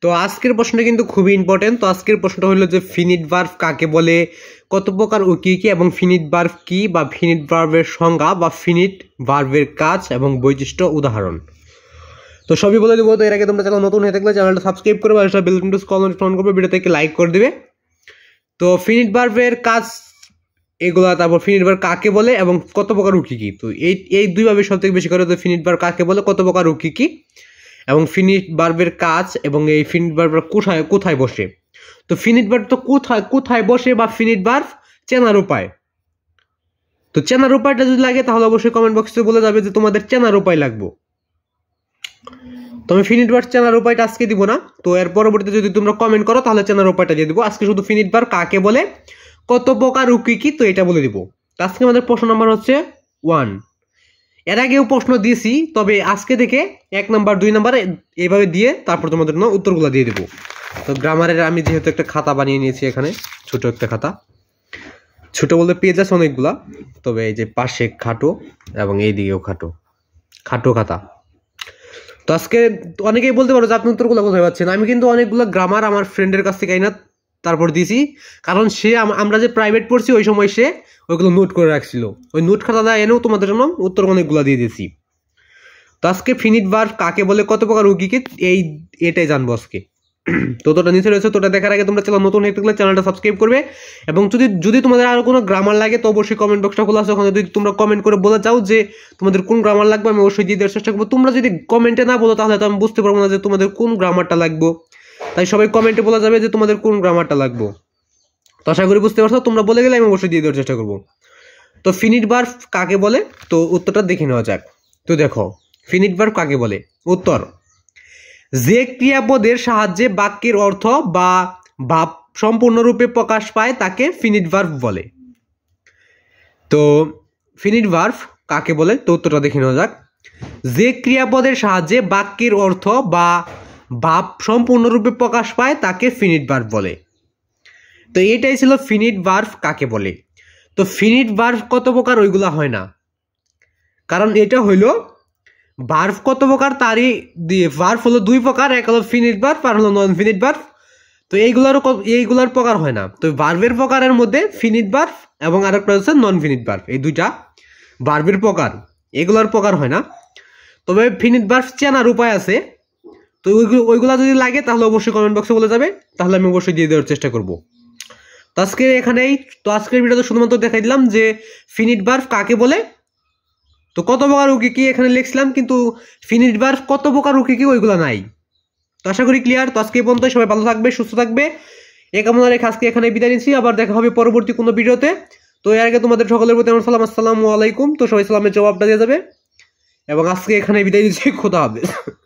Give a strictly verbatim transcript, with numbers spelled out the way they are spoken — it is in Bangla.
তো আজকের প্রশ্নটা কিন্তু খুবই ইম্পর্টেন্ট। তো আজকের প্রশ্নটা হলো যে ফিনিট ভার্ব কাকে বলে, কত প্রকার ও কী কী, এবং ফিনিট ভার্ব কি বা ফিনিট ভার্বের সংজ্ঞা বা ফিনিট ভার্বের কাজ এবং বৈশিষ্ট্য উদাহরণ। তো সবই বলে দেবো। তো এর আগে তোমরা চ্যানেল নতুন হয়ে থাকলে চ্যানেলটা সাবস্ক্রাইব করবে আর বেল বাটনটা কল নোটিফিকেশন করবে, ভিডিওতে একটি লাইক করে দিবে। তো ফিনিট ভার্বের কাজ এগুলা, তারপর ফিনিট ভার্ব কাকে বলে এবং কত প্রকার ও কী কী। তো এই এই দুইভাবে সব থেকে বেশি করে তো ফিনিট ভার্ব কাকে বলে, কত প্রকার ও কী কী, এবং ফিনিট ভার্বের কাজ এবং এই ফিনিট ভার্ব কোথায় কোথায় বসে। তো ফিনিট ভার্ব তো কোথায় কোথায় বসে বা ফিনিট ভার্ব চেনার উপায়। তো চেনার উপায়টা যদি লাগে তাহলে অবশ্যই কমেন্ট বক্সে বলে যাবে যে তোমাদের চেনার উপায় লাগবে। তবে ফিনিট ভার্ব চেনার উপায়টা আজকে দিব না, তো এর পরবর্তীতে যদি তোমরা কমেন্ট করো তাহলে চেনার উপায়টা দিয়ে দিব। আজকে শুধু ফিনিট ভার্ব কাকে বলে, কত প্রকার ও কী কী, তো এটা বলে দিব। আজকে আমাদের প্রশ্ন নাম্বার হচ্ছে ওয়ান। এর আগেও প্রশ্ন দিয়েছি, তবে আজকে থেকে এক নাম্বার দুই নাম্বার এইভাবে দিয়ে তারপর তোমাদের জন্য উত্তরগুলো দিয়ে দেবো। তো গ্রামারের আমি যেহেতু একটা খাতা বানিয়ে নিয়েছি এখানে, ছোট একটা খাতা, ছোট বলতে পেজ আছে অনেকগুলা, তবে এই যে পাশে খাটো এবং এই দিকেও খাটো, খাটো খাতা। তো আজকে অনেকেই বলতে পারো যে আপনি উত্তরগুলো কোথায় পাচ্ছেন। আমি কিন্তু অনেকগুলো গ্রামার আমার ফ্রেন্ডের কাছ থেকে আইনা তারপর দিয়েছি, কারণ সে আমরা যে প্রাইভেট পড়ছি ওই সময় সে ওইগুলো নোট করে রাখছিল, ওই নোট খাতা এনেও তোমাদের জন্য উত্তর অনেকগুলো দিয়ে দিয়েছি। তো আজকে ফিনিট ভার্ব কাকে বলে, কত প্রকার ও কী কী, এই এটাই জানবো আজকে। তো তোটা নিচে রয়েছে, তোটা দেখার আগে তোমরা চ্যানেল নতুন হয়ে থাকলে চ্যানেলটা সাবস্ক্রাইব করবে, এবং যদি যদি তোমাদের আরও কোনো গ্রামার লাগে তো অবশ্যই কমেন্ট বক্সটা খোলা আছে, ওখানে যদি তোমরা কমেন্ট করে বলে চাও যে তোমাদের কোন গ্রামার লাগবে আমি অবশ্যই দিয়ে দেওয়ার চেষ্টা করবো। তোমরা যদি কমেন্টে না বলো তাহলে তো আমি বুঝতে পারবো না যে তোমাদের কোন গ্রামারটা লাগবে। তাই সবাই কমেন্টে বলা যাবে যে তোমাদের কোন গ্রামারটা লাগবে। তো আশা করি বুঝতে পারছো, তোমরা বলে গেলে আমি অবশ্যই দিয়ে দেওয়ার চেষ্টা করবো। তো ফিনিট ভার্ব কাকে বলে, তো উত্তরটা দেখে নেওয়া যাক। তো দেখো ফিনিট ভার্ব কাকে বলে, উত্তর যে ক্রিয়াপদের সাহায্যে বাক্যের অর্থ বা ভাব সম্পূর্ণরূপে প্রকাশ পায় তাকে ফিনিট ভার্ব বলে। তো ফিনিট ভার্ব কাকে বলে, তো উত্তরটা দেখে নেওয়া যাক। যে ক্রিয়াপদের সাহায্যে বাক্যের অর্থ বা ভাব সম্পূর্ণরূপে প্রকাশ পায় তাকে ফিনিট ভার্ব বলে। তো এটাই ছিল ফিনিট ভার্ব কাকে বলে। তো ফিনিট ভার্ব কত প্রকার ওইগুলা হয় না, কারণ এটা হইল ভার্ব কত প্রকার তারই দিয়ে। ভার্ব হলো দুই প্রকার, এক হলো ফিনিট ভার্ব আর হলো নন ফিনিট ভার্ব। তো এইগুলারও এইগুলার প্রকার হয় না। তো ভার্বের প্রকারের মধ্যে ফিনিট ভার্ব এবং আরেকটা হচ্ছে নন ফিনিট ভার্ব, এই দুইটা ভার্বের প্রকার, এগুলার প্রকার হয় না। তবে ফিনিট ভার্ব চেনার উপায় আছে। তো ওইগুলো ওইগুলা যদি লাগে তাহলে অবশ্যই কমেন্ট বক্সে বলে যাবে, তাহলে আমি অবশ্যই দিয়ে দেওয়ার চেষ্টা করবো। তো আজকে এখানেই তো আজকের ভিডিওতে শুধুমাত্র দেখাই দিলাম যে ফিনিট ভার্ব কাকে বলে, তো কত প্রকার ও কী কী এখানে লিখছিলাম, কিন্তু ফিনিট ভার্ব কত প্রকার ও কী কী ওইগুলো নাই। তো আশা করি ক্লিয়ার। তো আজকে এই পর্যন্ত, সবাই ভালো থাকবে, সুস্থ থাকবে, এ কামনা রেখে আজকে এখানে বিদায় নিচ্ছি। আবার দেখা হবে পরবর্তী কোনো ভিডিওতে। তো এর আগে তোমাদের সকলের প্রতি আমার সালাম, আসসালামু আলাইকুম। তো সবাই সালামের জবাবটা দিয়ে যাবে, এবং আজকে এখানে বিদায় দিচ্ছি। খোদা হাফেজ।